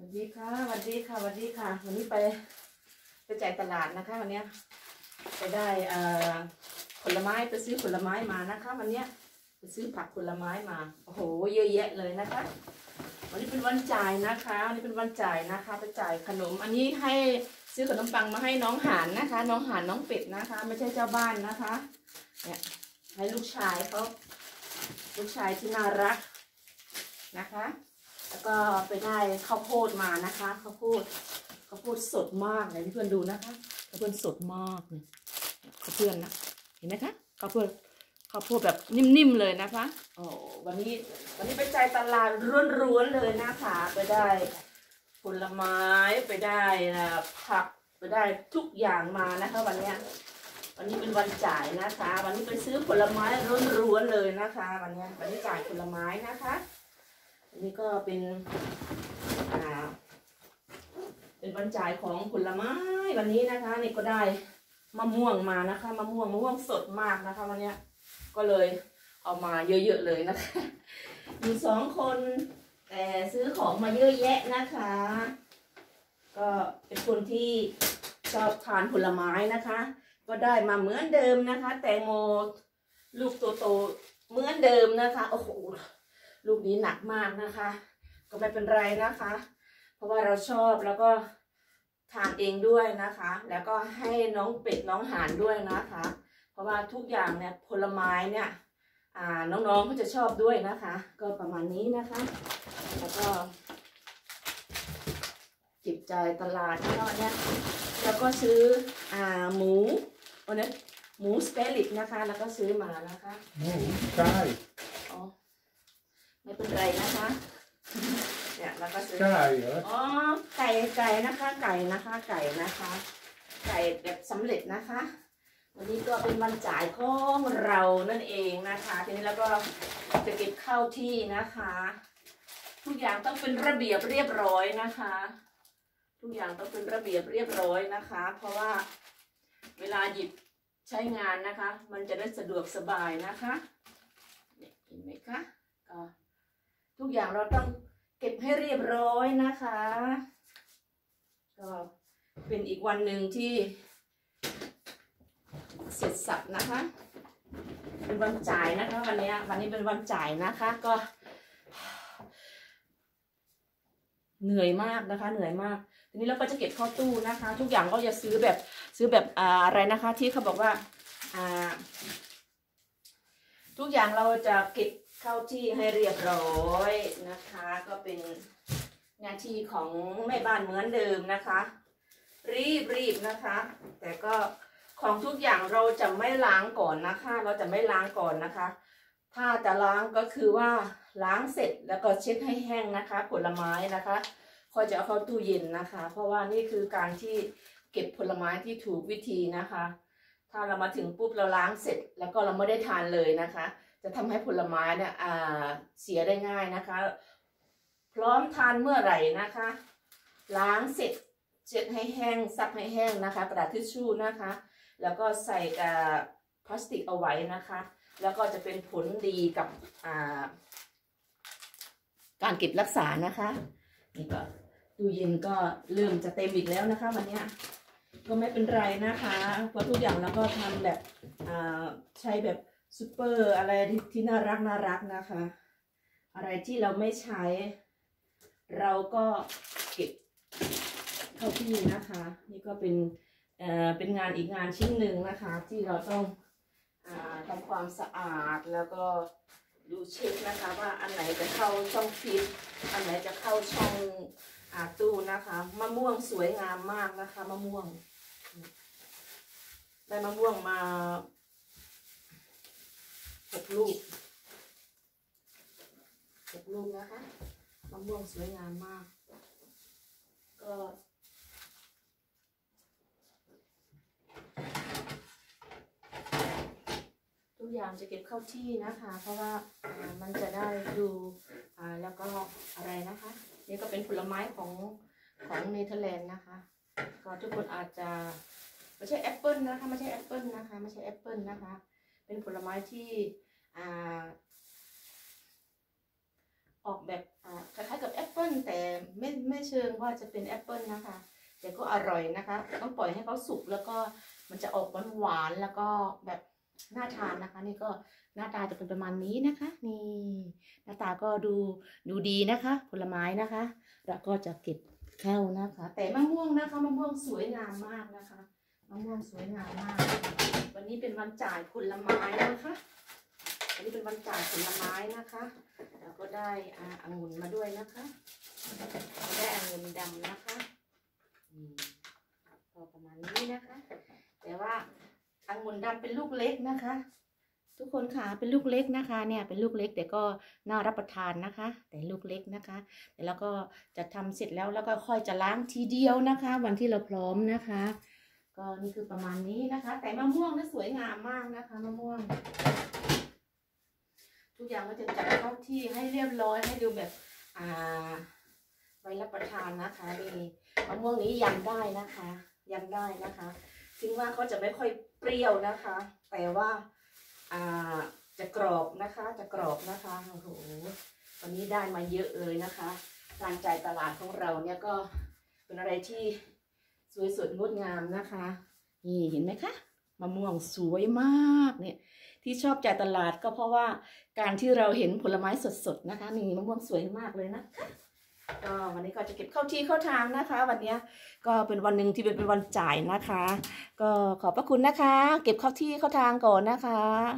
วัสดีค่ะสวัสดีค่ะสวัสดีค่ะวันนี้ไปจ่ายตลาดนะคะวันนี้ไปได้ผลไม้ไปซื้อผลไม้มานะคะวันนี้ไปซื้อผักผลไม้มาโอ้โหเยอะแยะเลยนะคะวันนี้เป็นวันจ่ายนะคะวันนี้เป็นวันจ่ายนะคะไปจ่ายขนมอันนี้ให้ซื้อขนมปังมาให้น้องหานนะคะน้องหานน้องเป็ดนะคะไม่ใช่เจ้าบ้านนะคะเนี่ยให้ลูกชายเขาลูกชายที่น่ารักนะคะแล้วก็ไปได้ข้าวโพดมานะคะข้าวโพดสดมากเลยเพื่อนดูนะคะข้าวโพดสดมากเลยเพื่อนนะเห็นไหมคะข้าวโพดแบบนิ่มๆเลยนะคะโอ้วันนี้ไปจ่ายตลาดร้วนๆเลยนะคะไปได้ผลไม้ไปได้ผักไปได้ทุกอย่างมานะคะวันนี้เป็นวันจ่ายนะคะวันนี้ไปซื้อผลไม้ร้วนๆเลยนะคะวันนี้จ่ายผลไม้นะคะอันนี้ก็เป็นวันจ่ายของผลไม้วันนี้นะคะนี่ก็ได้มะม่วงมานะคะมะม่วงสดมากนะคะวันนี้ก็เลยเอามาเยอะๆเลยนะคะอยู่2 คนแต่ซื้อของมาเยอะแยะนะคะก็เป็นคนที่ชอบทานผลไม้นะคะก็ได้มาเหมือนเดิมนะคะแตงโมลูกโตๆเหมือนเดิมนะคะโอ้โหลูกนี้หนักมากนะคะก็ไม่เป็นไรนะคะเพราะว่าเราชอบแล้วก็ทานเองด้วยนะคะแล้วก็ให้น้องเป็ดน้องห่านด้วยนะคะเพราะว่าทุกอย่างเนี่ยผลไม้เนี่ยน้องๆก็จะชอบด้วยนะคะก็ประมาณนี้นะคะแล้วก็จิบจ่ายตลาดเนี่ยแล้วก็ซื้อหมูวันนี้หมูสเปริตนะคะแล้วก็ซื้อมานะคะหมูไก่อ๋อไม่เป็นไรนะคะเนี่ยแล้วก็ซื้อไก่เหรออ๋อไก่นะคะไก่แบบสำเร็จนะคะวันนี้ก็เป็นวันจ่ายของเรานั่นเองนะคะทีนี้แล้วก็จะเก็บเข้าที่นะคะทุกอย่างต้องเป็นระเบียบเรียบร้อยนะคะทุกอย่างต้องเป็นระเบียบเรียบร้อยนะคะเพราะว่าเวลาหยิบใช้งานนะคะมันจะได้สะดวกสบายนะคะเห็นไหมคะก็ทุกอย่างเราต้องเก็บให้เรียบร้อยนะคะก็เป็นอีกวันหนึ่งที่เสร็จสับนะคะเป็นวันจ่ายนะคะวันนี้เป็นวันจ่ายนะคะก็เหนื่อยมากนะคะเหนื่อยมากทีนี้เราก็จะเก็บเข้าตู้นะคะทุกอย่างก็จะซื้อแบบอะไรนะคะที่เขาบอกว่าทุกอย่างเราจะเก็บเข้าที่ให้เรียบร้อยนะคะก็เป็นหน้าที่ของแม่บ้านเหมือนเดิมนะคะรีบนะคะแต่ก็ของทุกอย่างเราจะไม่ล้างก่อนนะคะเราจะไม่ล้างก่อนนะคะถ้าจะล้างก็คือว่าล้างเสร็จแล้วก็เช็ดให้แห้งนะคะผลไม้นะคะค่อยจะเอาเข้าตู้เย็นนะคะเพราะว่านี่คือการที่เก็บผลไม้ที่ถูกวิธีนะคะถ้าเรามาถึงปุ๊บเราล้างเสร็จแล้วก็เราไม่ได้ทานเลยนะคะจะทำให้ผลไม้เนี่ยเสียได้ง่ายนะคะพร้อมทานเมื่อไหร่นะคะล้างเสร็จเช็ดให้แห้งซับให้แห้งนะคะกระดาษทิชชู่นะคะแล้วก็ใส่พลาสติกเอาไว้นะคะแล้วก็จะเป็นผลดีกับการเก็บรักษานะคะนี่ก็ตู้เย็นก็เริ่มจะเต็มอีกแล้วนะคะวันนี้ก็ไม่เป็นไรนะคะเพราะทุกอย่างเราก็ทำแบบใช้แบบซูเปอร์อะไรที่น่ารักนะคะอะไรที่เราไม่ใช้เราก็เก็บเข้าที่นะคะนี่ก็เป็นงานอีกงานชิ้นหนึ่งนะคะที่เราต้องทำความสะอาดแล้วก็ดูเช็คนะคะว่าอันไหนจะเข้าช่องฟิตอันไหนจะเข้าช่องตู้นะคะมะม่วงสวยงามมากนะคะมะม่วงได้มะม่วงมา6 ลูกนะคะมะม่วงสวยงามมากก็ทุกอย่างจะเก็บเข้าที่นะคะเพราะว่ามันจะได้ดูแล้วก็อะไรนะคะนี่ก็เป็นผลไม้ของเนเธอร์แลนด์นะคะก็ทุกคนอาจจะไม่ใช่แอปเปิลนะคะไม่ใช่แอปเปิลนะคะเป็นผลไม้ที่ออกแบบคล้ายๆกับแอปเปิลแต่ไม่เชิงว่าจะเป็นแอปเปิลนะคะแต่ก็อร่อยนะคะต้องปล่อยให้เขาสุกแล้วก็มันจะออกหวานแล้วก็แบบน่าทานนะคะนี่ก็หน้าตาจะเป็นประมาณนี้นะคะนี่หน้าตาก็ดูดีนะคะผลไม้นะคะแล้วก็จะเก็บเข้านะคะ แต่มะม่วงนะคะมะม่วงสวยงามมากนะคะมะม่วงสวยงามมากวันนี้เป็นวันจ่ายผลไม้นะคะวันนี้เป็นวันจ่ายผลไม้นะคะแล้วก็ได้องุ่นมาด้วยนะคะได้องุ่นดำนะคะก็ประมาณนี้นะคะแต่ว่าองุ่นดำเป็นลูกเล็กนะคะทุกคนค่ะเป็นลูกเล็กนะคะเนี่ยเป็นลูกเล็กแต่ก็น่ารับประทานนะคะแต่ลูกเล็กนะคะแต่แล้วก็จะทำเสร็จแล้วก็ค่อยจะล้างทีเดียวนะคะวันที่เราพร้อมนะคะก็นี่คือประมาณนี้นะคะแต่มะม่วงนะสวยงามมากนะคะมะม่วงทุกอย่างก็จะจัดเข้าที่ให้เรียบร้อยให้ดูแบบไว้รับประทานนะคะนี่มะม่วงนี้ยำได้นะคะยำได้นะคะถึงว่าเขาจะไม่ค่อยเปรี้ยวนะคะแต่ว่าจะกรอบนะคะจะกรอบนะคะโอ้โหวันนี้ได้มาเยอะเลยนะคะการจ่ายตลาดของเราเนี่ยก็เป็นอะไรที่สวยสดงดงามนะคะนี่เห็นไหมคะมะม่วงสวยมากเนี่ยที่ชอบจ่ายตลาดก็เพราะว่าการที่เราเห็นผลไม้สดๆนะคะนี่มะม่วงสวยมากเลยนะคะก็วันนี้ก็จะเก็บเข้าที่เข้าทางนะคะวันนี้ก็เป็นวันหนึ่งที่เป็นวันจ่ายนะคะก็ขอบพระคุณนะคะเก็บเข้าที่เข้าทางก่อนนะคะ